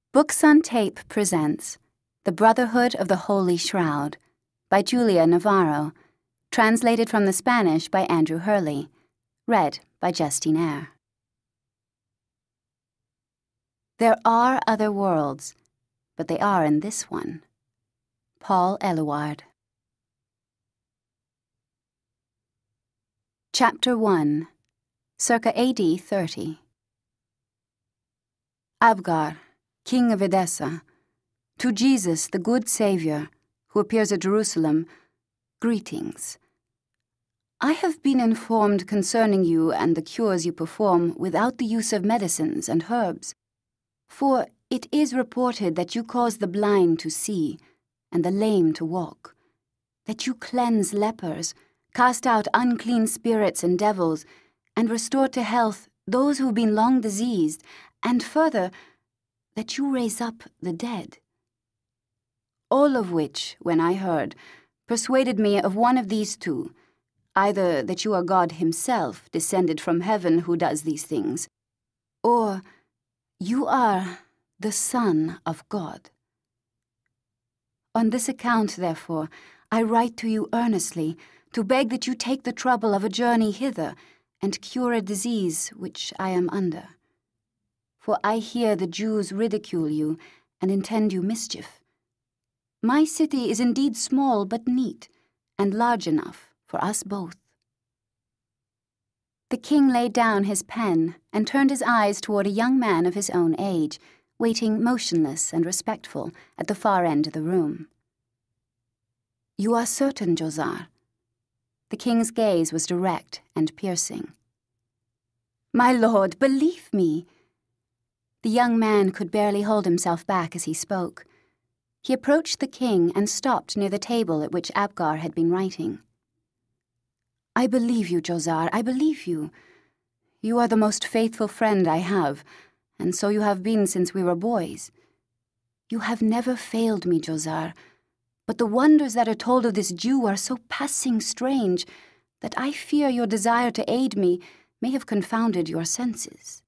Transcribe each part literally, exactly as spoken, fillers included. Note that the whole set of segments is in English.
Books on Tape presents The Brotherhood of the Holy Shroud by Julia Navarro, translated from the Spanish by Andrew Hurley, read by Justine Eyre. There are other worlds, but they are in this one. Paul Eluard. Chapter one, circa A D thirty. Abgar, king of Edessa, to Jesus, the good Saviour, who appears at Jerusalem, greetings. I have been informed concerning you and the cures you perform without the use of medicines and herbs. For it is reported that you cause the blind to see and the lame to walk, that you cleanse lepers, cast out unclean spirits and devils, and restore to health those who have been long diseased, and further, that you raise up the dead. All of which, when I heard, persuaded me of one of these two, either that you are God himself, descended from heaven, who does these things, or you are the Son of God. On this account, therefore, I write to you earnestly, to beg that you take the trouble of a journey hither, and cure a disease which I am under. For I hear the Jews ridicule you, and intend you mischief. My city is indeed small but neat, and large enough for us both. The king laid down his pen, and turned his eyes toward a young man of his own age, waiting motionless and respectful at the far end of the room. You are certain, Josar? The king's gaze was direct and piercing. My lord, believe me. The young man could barely hold himself back as he spoke. He approached the king and stopped near the table at which Abgar had been writing. I believe you, Josar, I believe you. You are the most faithful friend I have, and so you have been since we were boys. You have never failed me, Josar, but the wonders that are told of this Jew are so passing strange that I fear your desire to aid me may have confounded your senses.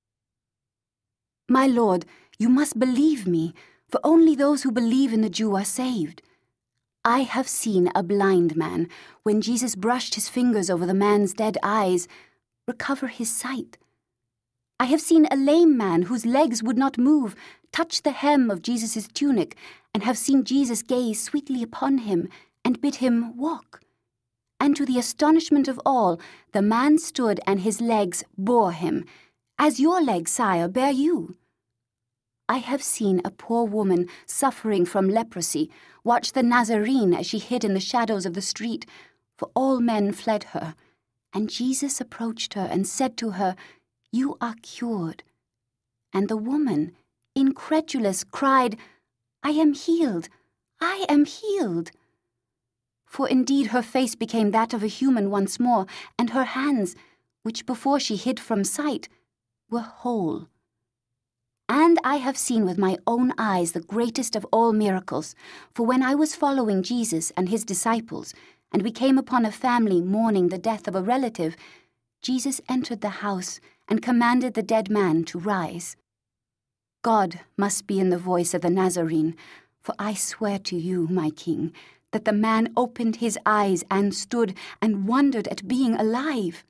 My lord, you must believe me, for only those who believe in the Jew are saved. I have seen a blind man, when Jesus brushed his fingers over the man's dead eyes, recover his sight. I have seen a lame man whose legs would not move touch the hem of Jesus' tunic, and have seen Jesus gaze sweetly upon him and bid him walk. And to the astonishment of all, the man stood and his legs bore him, as your legs, sire, bear you. I have seen a poor woman suffering from leprosy watch the Nazarene as she hid in the shadows of the street, for all men fled her. And Jesus approached her and said to her, You are cured. And the woman, incredulous, cried, I am healed, I am healed. For indeed her face became that of a human once more, and her hands, which before she hid from sight, were whole. And I have seen with my own eyes the greatest of all miracles, for when I was following Jesus and his disciples, and we came upon a family mourning the death of a relative, Jesus entered the house and commanded the dead man to rise. God must be in the voice of the Nazarene, for I swear to you, my king, that the man opened his eyes and stood and wondered at being alive.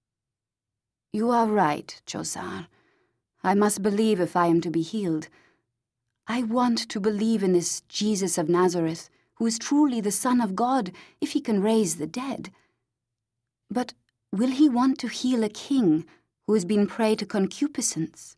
You are right, Josar. I must believe if I am to be healed. I want to believe in this Jesus of Nazareth, who is truly the Son of God, if he can raise the dead. But will he want to heal a king who has been prey to concupiscence?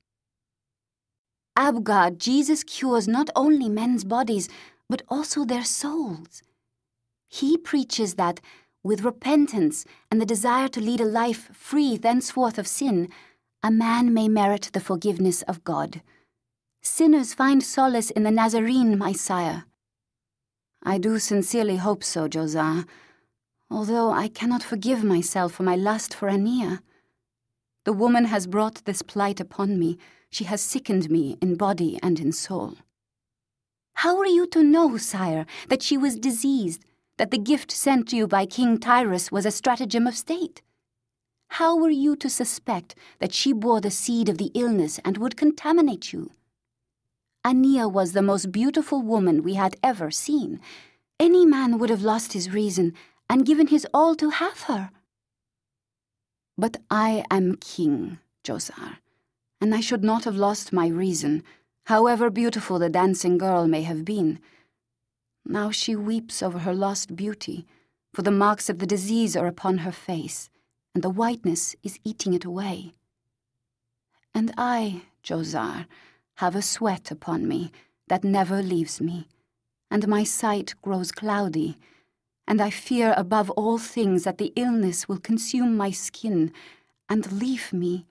Abgar, Jesus cures not only men's bodies, but also their souls. He preaches that, with repentance and the desire to lead a life free thenceforth of sin, a man may merit the forgiveness of God. Sinners find solace in the Nazarene, my sire. I do sincerely hope so, Josar, although I cannot forgive myself for my lust for Aeneas. The woman has brought this plight upon me. She has sickened me in body and in soul. How are you to know, sire, that she was diseased, that the gift sent to you by King Tyrus was a stratagem of state? How were you to suspect that she bore the seed of the illness and would contaminate you? Ania was the most beautiful woman we had ever seen. Any man would have lost his reason and given his all to have her. But I am king, Josar, and I should not have lost my reason, however beautiful the dancing girl may have been. Now she weeps over her lost beauty, for the marks of the disease are upon her face, and the whiteness is eating it away. And I, Josar, have a sweat upon me that never leaves me, and my sight grows cloudy, and I fear above all things that the illness will consume my skin and leave me.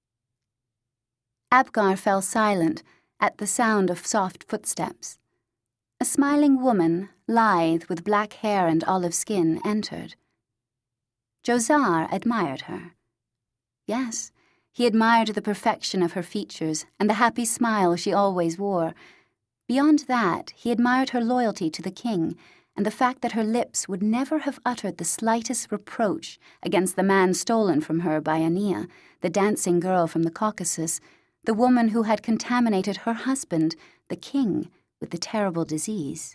Abgar fell silent at the sound of soft footsteps. A smiling woman, lithe with black hair and olive skin, entered. Josar admired her. Yes, he admired the perfection of her features and the happy smile she always wore. Beyond that, he admired her loyalty to the king and the fact that her lips would never have uttered the slightest reproach against the man stolen from her by Ania, the dancing girl from the Caucasus, the woman who had contaminated her husband, the king, with the terrible disease.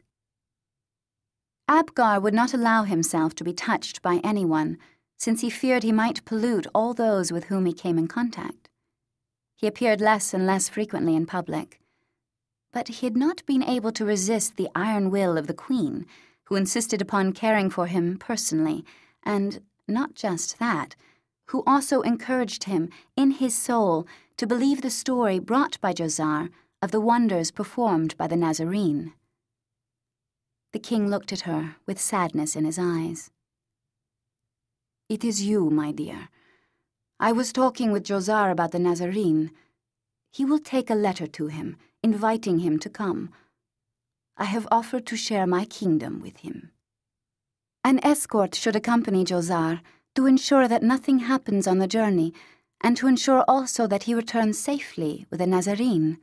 Abgar would not allow himself to be touched by anyone, since he feared he might pollute all those with whom he came in contact. He appeared less and less frequently in public. But he had not been able to resist the iron will of the queen, who insisted upon caring for him personally, and not just that, who also encouraged him, in his soul, to believe the story brought by Josar of the wonders performed by the Nazarene. The king looked at her with sadness in his eyes. "It is you, my dear. I was talking with Josar about the Nazarene. He will take a letter to him, inviting him to come. I have offered to share my kingdom with him. An escort should accompany Josar to ensure that nothing happens on the journey, and to ensure also that he returns safely with the Nazarene."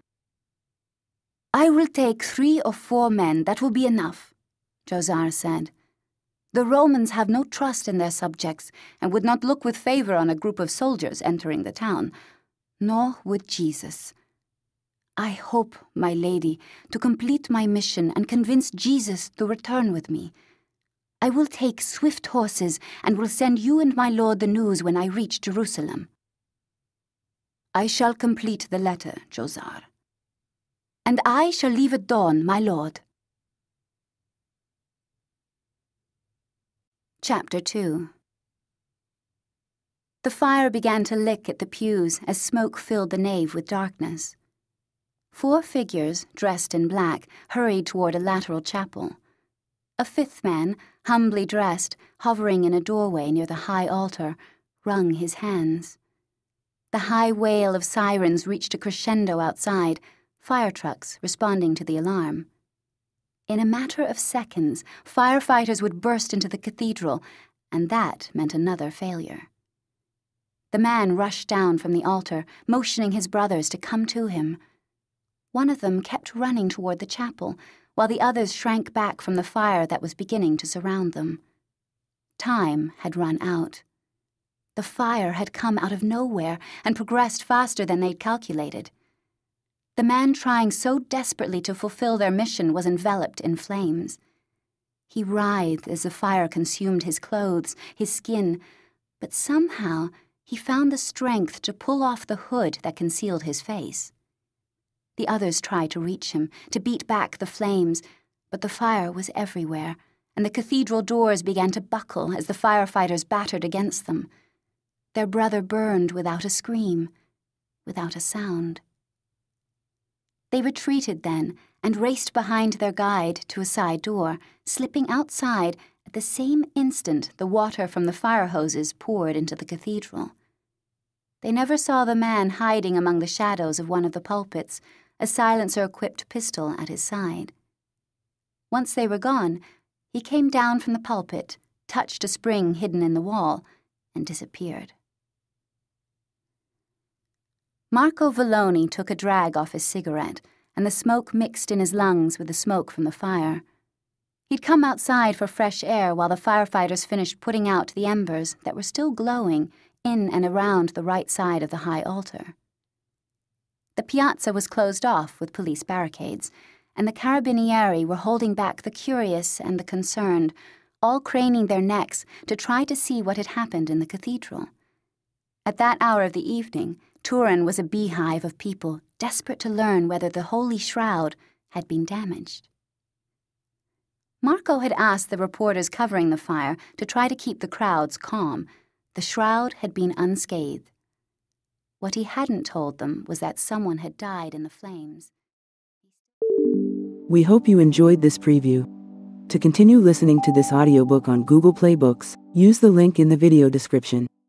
"I will take three or four men, that will be enough," Josar said. "The Romans have no trust in their subjects, and would not look with favor on a group of soldiers entering the town. Nor would Jesus. I hope, my lady, to complete my mission and convince Jesus to return with me. I will take swift horses and will send you and my lord the news when I reach Jerusalem." "I shall complete the letter, Josar." "And I shall leave at dawn, my lord." Chapter two. The fire began to lick at the pews as smoke filled the nave with darkness. Four figures, dressed in black, hurried toward a lateral chapel. A fifth man, humbly dressed, hovering in a doorway near the high altar, wrung his hands. The high wail of sirens reached a crescendo outside, fire trucks responding to the alarm. In a matter of seconds, firefighters would burst into the cathedral, and that meant another failure. The man rushed down from the altar, motioning his brothers to come to him. One of them kept running toward the chapel, while the others shrank back from the fire that was beginning to surround them. Time had run out. The fire had come out of nowhere and progressed faster than they'd calculated. The man trying so desperately to fulfill their mission was enveloped in flames. He writhed as the fire consumed his clothes, his skin, but somehow he found the strength to pull off the hood that concealed his face. The others tried to reach him, to beat back the flames, but the fire was everywhere, and the cathedral doors began to buckle as the firefighters battered against them. Their brother burned without a scream, without a sound. They retreated then and raced behind their guide to a side door, slipping outside at the same instant the water from the fire hoses poured into the cathedral. They never saw the man hiding among the shadows of one of the pulpits, a silencer-equipped pistol at his side. Once they were gone, he came down from the pulpit, touched a spring hidden in the wall, and disappeared. Marco Valloni took a drag off his cigarette, and the smoke mixed in his lungs with the smoke from the fire. He'd come outside for fresh air while the firefighters finished putting out the embers that were still glowing in and around the right side of the high altar. The piazza was closed off with police barricades, and the carabinieri were holding back the curious and the concerned, all craning their necks to try to see what had happened in the cathedral. At that hour of the evening, Turin was a beehive of people desperate to learn whether the Holy Shroud had been damaged. Marco had asked the reporters covering the fire to try to keep the crowds calm. The shroud had been unscathed. What he hadn't told them was that someone had died in the flames. We hope you enjoyed this preview. To continue listening to this audiobook on Google Play Books, use the link in the video description.